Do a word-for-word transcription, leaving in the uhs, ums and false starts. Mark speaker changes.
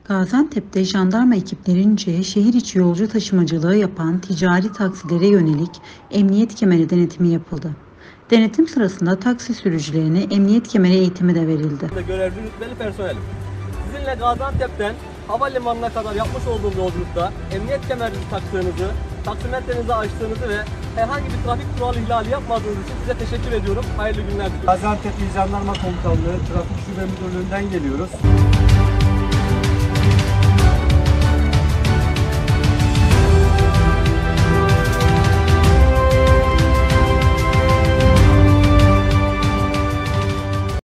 Speaker 1: Gaziantep'te jandarma ekiplerince şehir içi yolcu taşımacılığı yapan ticari taksilere yönelik emniyet kemeri denetimi yapıldı. Denetim sırasında taksi sürücülerine emniyet kemeri eğitimi de verildi.
Speaker 2: Görevli rütbeli personelim. Sizinle Gaziantep'ten havalimanına kadar yapmış olduğum yolculukta emniyet kemerinizi taktığınızı, taksimetrenizi açtığınızı ve herhangi bir trafik kuralı ihlali yapmadığınız için size teşekkür ediyorum. Hayırlı günler diliyorum.
Speaker 3: Gaziantep İl Jandarma Komutanlığı Trafik Şube Müdürlüğü'nden geliyoruz.